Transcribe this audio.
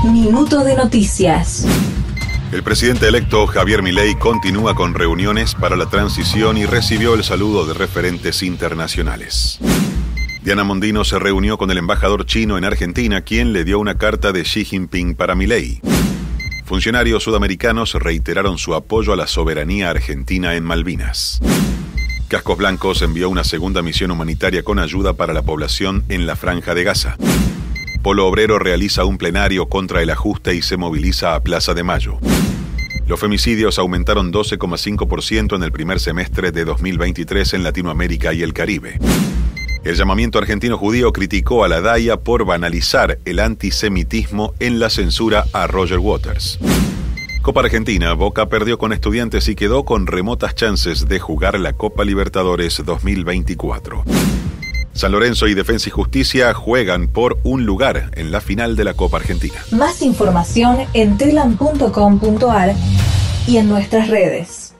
Minuto de noticias. El presidente electo Javier Milei continúa con reuniones para la transición y recibió el saludo de referentes internacionales. Diana Mondino se reunió con el embajador chino en Argentina, quien le dio una carta de Xi Jinping para Milei. Funcionarios sudamericanos reiteraron su apoyo a la soberanía argentina en Malvinas. Cascos Blancos envió una segunda misión humanitaria con ayuda para la población en la Franja de Gaza. Polo Obrero realiza un plenario contra el ajuste y se moviliza a Plaza de Mayo. Los femicidios aumentaron 12,5% en el primer semestre de 2023 en Latinoamérica y el Caribe. El llamamiento argentino judío criticó a la DAIA por banalizar el antisemitismo en la censura a Roger Waters. Copa Argentina, Boca perdió con Estudiantes y quedó con remotas chances de jugar la Copa Libertadores 2024. San Lorenzo y Defensa y Justicia juegan por un lugar en la final de la Copa Argentina. Más información en telam.com.ar y en nuestras redes.